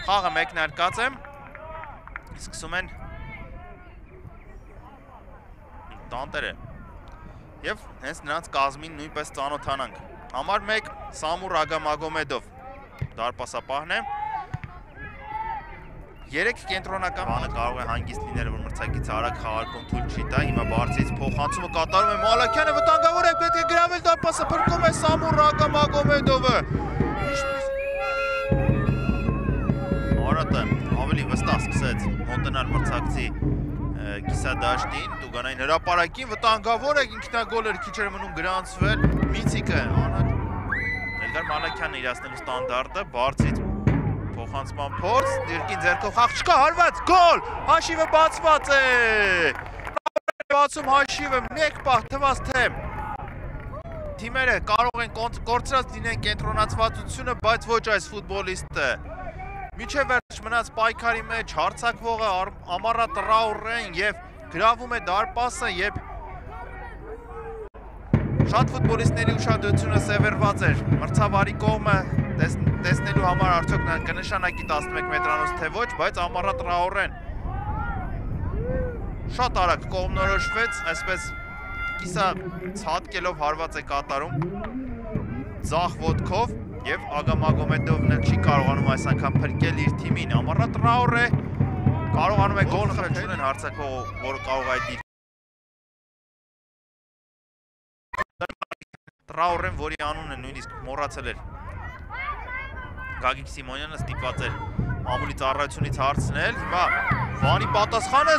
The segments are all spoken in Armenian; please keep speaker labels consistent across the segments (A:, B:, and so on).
A: Խաղը մեկնարկած է։ Սկսում են տանտերը։ Եվ հենց նրանց կազմին նույնպես ծանոթանանք։ Համար 1 Սամուր Ագամագոմեդով դարպասապահն է։ 3 կենտրոնական բանը կարող է հանգիստ լինել, որ մրցակիցը արագ խաղարկում թույլ չի տա, հիմա բարձից փոխանցումը կատարում է Մալաքյանը, վտանգավոր է, պետք է գրավել դարպասը, փրկում է Սամուր Ագամագոմեդովը։ Արատը ավելի վստահ սկսեց մոտենալ մրցակցի կիսադաշտին, Տուգանային հրապարակին, վտանգավոր է, ինքնագոլ էր, քիչ էր մնում գրանցվել, Միցիկը, Էլգար Մալաքյանն իրացնելու ստանդարտը, բարձից փոխանցման փորձ, դիրքին ձեռքով խաղ չկա, հարված, գոլ, հաշիվը բացված է, բացում հաշիվը, մեկ պահ թվաց թե թիմերը կարող են կորցրած լինեն կենտրոնացվածությունը, բայց ոչ այս ֆուտբոլիստը, միջև վերջ մնաց պայքարի մեջ հարձակվողը Ամարա Տրաուրեն և գրավում է դարպասը, երբ շատ ֆուտբոլիստների ուշադրությունը սևեռված էր մրցավարի կողմը տեսնելու համար արդյոք կնշանակի 11 մետրանոց թե ոչ, բայց Ամարա Տրաուրեն շատ արագ կողմնորոշվեց, այսպես կիսա ցատկելով հարված է կատարում ձախ ոտքով և Ագամագոմեդովն էլ չի կարողանում այս անգամ փրկել իր թիմին, Ամարա Տրաուրե կարողանում է գոլ խփել են հարցակվող, որ կարող է այդ Տրաուրեն, որի անունը նույնիսկ մոռացել էր Գագիկ Սիմոնյանը ստիպված էր մամուլի ծառայությունից հարցնել, հիմա Վանի պատասխանը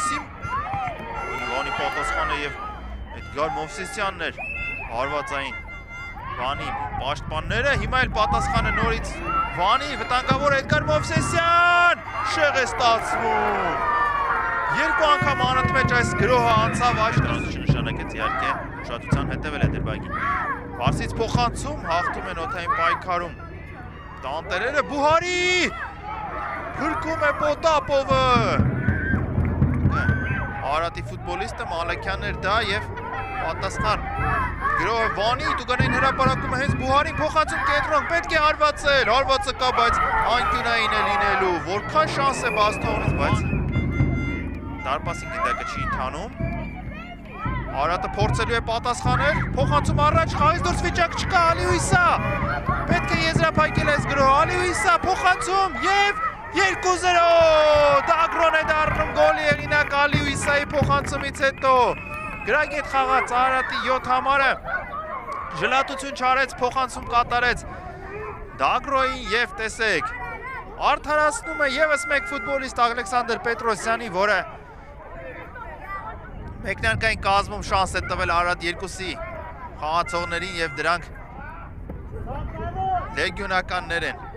A: և Էդգար Մովսեսյանն էր հարվածային Վանի պաշտպանները, հիմա էլ պատասխանը նորից Վանի, վտանգավոր Էդգար Մովսեսյան, շեղ է ստացվում երկու անգամ անընդմեջ այս գրոհը անցավ աշտրանոցը չնշանակեց իհարկե ուշադրության հետևել է դրվագին Վարսից փոխանցում, հաղթում են օդային պայքարում Տանտերերը Բուհարի փրկում է Պոտապովը Արատի ֆուտբոլիստը Մալաքյանն էր դա և պատասխան գրոհը Վանի Տուգանային հրապարակումը հենց Բուհարին փոխանցում կենտրոն պետք է հարվածել հարվածը կա բայց անկյունային է լինելու որքան շանս է բաստողից բայց դարպասին գնդակը չի ընթանում Արատը փորձելու է պատասխանել, փոխանցում առաջ, խաղից դուրս վիճակ չկա, Ալիուիսա, պետք է եզրափակել այս գրոհը, Ալիուիսա, փոխանցում և 2-0, Դագրոն է դառնում գոլի հեղինակ Ալիուիսայի փոխանցումից հետո, գրագետ խաղաց Արատի 7 համարը, ժլատություն չարեց, փոխանցում կատարեց Դագրոյին և տեսեք, արդարացնում է ևս մեկ ֆուտբոլիստ Ալեքսանդր Պետրոսյանի, որը Մեկնարկային կազմում շանս է տվել Արատ 2-ի խաղացողներին և դրանք լեգյոնականներ են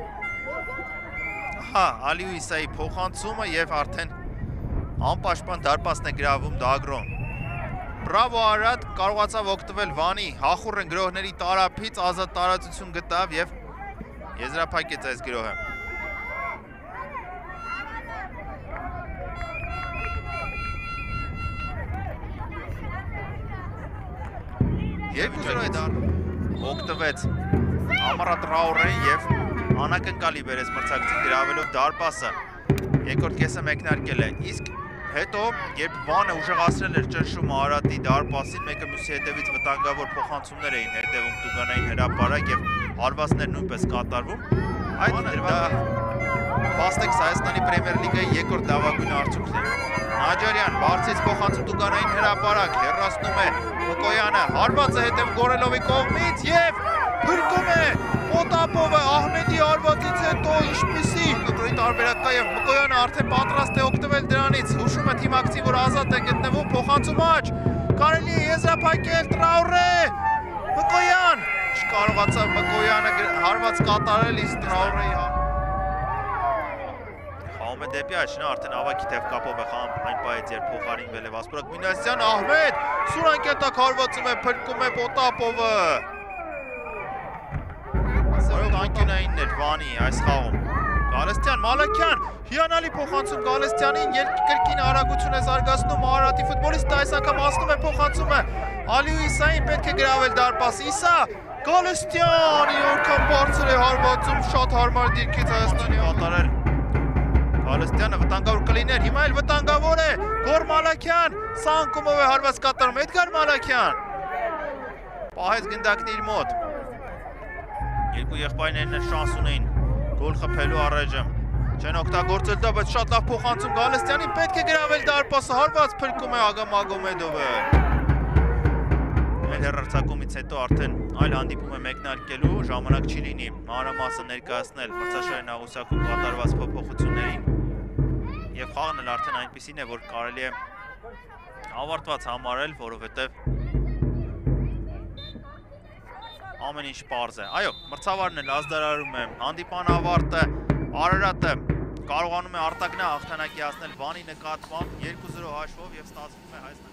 A: Ալիուիսայի փոխանցումը և արդեն անպաշտպան դարպասն է գրավում Դագրոն Բրավո Արատ կարողացավ օգտվել Վանի հախուռն գրոհների տարափից ազատ տարածություն գտավ և եզրափակեց այս գրոհը Երկու զրո է օգտվեց Ամարա Տրաուրեն և անակնկալի բերեց մրցակցին գրավելով դարպասը երկրորդ կեսը մեկնարկել է իսկ հետո երբ Վանը ուժեղացրել էր ճնշումը Արատի դարպասին մեկը մյուսի հետևից վտանգավոր փոխանցումներ էին հետևում Տուգանային հրապարակ և հարվածներ նույնպես կատարվում այդ Փաստեքս Հայաստանի Պրեմիեր լիգայի երկրորդ լավագույն արդյունքն է Նաջարյան բարձից փոխանցում Տուգանային հրապարակ հեռացնում է Մկոյանը հարվածը հետև Գորելովի կողմից և փրկում է Պոտապովը Ահմեդի հարվածից հետո ինչպիսի կտրոյի տարբերակ կա և Մկոյանը արդեն պատրաստ է օգտվել դրանից հուշում է թիմակցին որ ազատ է գտնվում փոխանցում աջ կարելի է եզրափակել Տրաուրե Մկոյան չկարողացավ Մկոյանը հարված կատարել իսկ Տրաուրեի Խաղում է դեպի աչն արդեն ավակի թև կապով է խաղում այն պայից երբ փոխարինվել է Վասպուրակ Մինասյան Ահմեդ Սուրանկետակ հարվածում է փրկում է Պոտապովը Սերոք անկյունայինն էր Վանի այս խաղում Գալստյան Մալաքյան հիանալի փոխանցում Գալստյանին երկրքին արագություն է զարգացնում Արարատի ֆուտբոլիստը այս անգամ հասնում է փոխանցումը Ալիուիսային պետք է գրավել դարպաս Իսա Գալստյանի որքան բարձր է հարվածում շատ հարմար դիրքից Հայաստանի կատարել Գալստյանը վտանգավոր կլիներ, հիմա էլ վտանգավոր է, Գոր Մալաքյան, սանկումով է հարված կատարում, Էդգար Մալաքյան, պահեց գնդակն իր մոտ, երկու եղբայրներն շանս ունեին, գոլ խփելու առայժմ, չեն օգտագործել դա, բայց շատ լավ փոխանցում Գալստյանին, պետք է գրավել դարպասը, հարված փրկում է Ագամ Ագոմեդովը, Էլ հեռարձակումից հետո արդեն այլ հանդիպում է մեկնարկելու, ժամանակ չի լինի մանրամասը ներկայացնել մրցաշարի աղյուսակում կատարված փոփոխություններին եւ խաղն էլ արդեն այնպիսին է, որ կարելի է ավարտված համարել, որովհետեւ ամեն ինչ պարզ է։ Այո, մրցավարն էլ ազդարարում է հանդիպան ավարտը, Արարատը կարողանում է արտագնա հաղթանակի հասնել Վանի նկատմամբ 2-0 հաշվով եւ ստացվում է Հայաստան